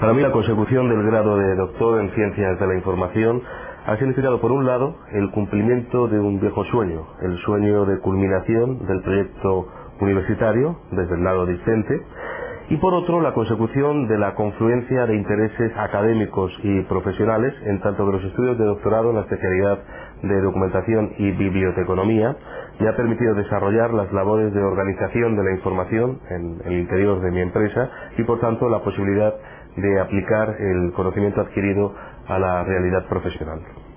Para mí la consecución del grado de doctor en Ciencias de la Información ha significado, por un lado, el cumplimiento de un viejo sueño, el sueño de culminación del proyecto universitario desde el lado discente, y por otro, la consecución de la confluencia de intereses académicos y profesionales, en tanto que los estudios de doctorado en la especialidad de documentación y biblioteconomía me ha permitido desarrollar las labores de organización de la información en el interior de mi empresa y, por tanto, la posibilidad de aplicar el conocimiento adquirido a la realidad profesional.